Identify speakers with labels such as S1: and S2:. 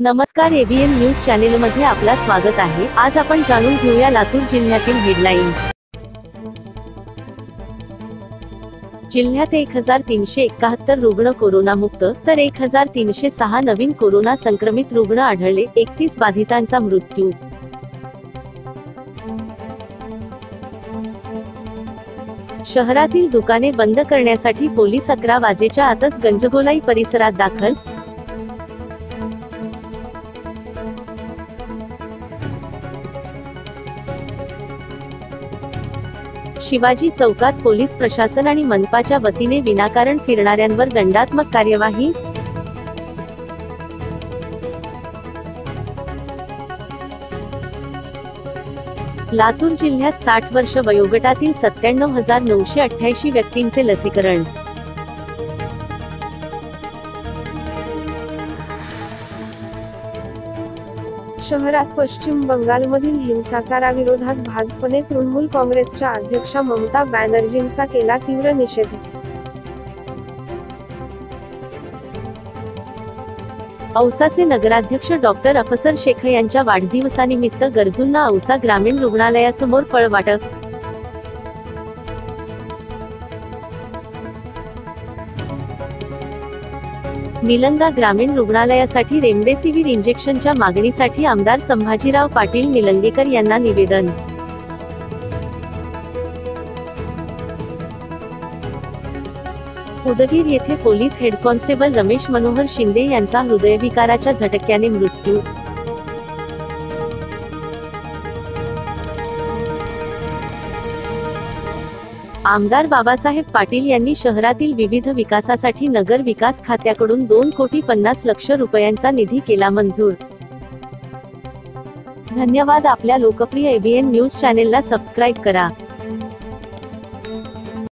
S1: नमस्कार, ABN news चॅनेलमध्ये आपला स्वागत आहे। आज आपण जाणून घेऊया लातूर जिल्ह्यातील हेडलाईन। जिल्ह्यात 1371 रुग्ण कोरोनामुक्त तर 1306 नवीन कोरोना संक्रमित रुग्ण आढळले। 31 बाधितांचा मृत्यू। शहरातील दुकाने बंद करण्यासाठी पोलीस 11 वाजेच्या आतच गंजगोलाई परिसरात दाखल। शिवाजी चौकात पोलीस प्रशासन आणि मनपाच्या वतीने विनाकारण फिरणाऱ्यांवर दंडात्मक कार्यवाही। लातूर जिल्ह्यात 60 वर्ष वयोगटातील 97,988 व्यक्तींचे लसीकरण।
S2: शहरात पश्चिम बंगालमधील हिंसाचाराविरोधात भाजपने तृणमूल काँग्रेसच्या अध्यक्षा ममता बॅनर्जींचा केला तीव्र निषेध।
S1: औसाचे नगराध्यक्ष डॉक्टर अफसर शेख यांच्या वाढदिवसानिमित्त गरजूंना औसा ग्रामीण रुग्णालयासमोर फळ वाटप। निलंगा ग्रामीण रुग्णालयासाठी रेमडेसिवीर इंजेक्शनच्या मागणीसाठी आमदार संभाजीराव पाटील निलंगेकर यांना निवेदन। उदगीर येथे police head constable Ramesh Manohar Shinde यांचा हृदयविकाराच्या झटक्याने मृत्यू। आमदार बाबासाहेब पाटील यांनी शहरातील विविध विकासासाठी नगर विकास खात्याकडून 2,50,00,000 रुपयांचा निधी केला मंजूर। धन्यवाद। आपल्या लोकप्रिय एबीएन न्यूज चॅनेलला सबस्क्राईब करा।